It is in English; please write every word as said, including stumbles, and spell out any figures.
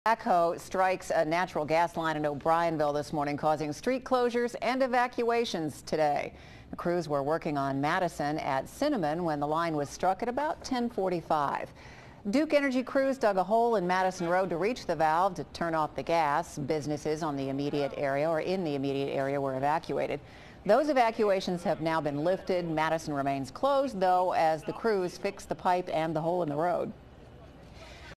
Backhoe strikes a natural gas line in O'Brienville this morning, causing street closures and evacuations today. The crews were working on Madison at Cinnamon when the line was struck at about ten forty-five. Duke Energy crews dug a hole in Madison Road to reach the valve to turn off the gas. Businesses on the immediate area or in the immediate area were evacuated. Those evacuations have now been lifted. Madison remains closed, though, as the crews fix the pipe and the hole in the road.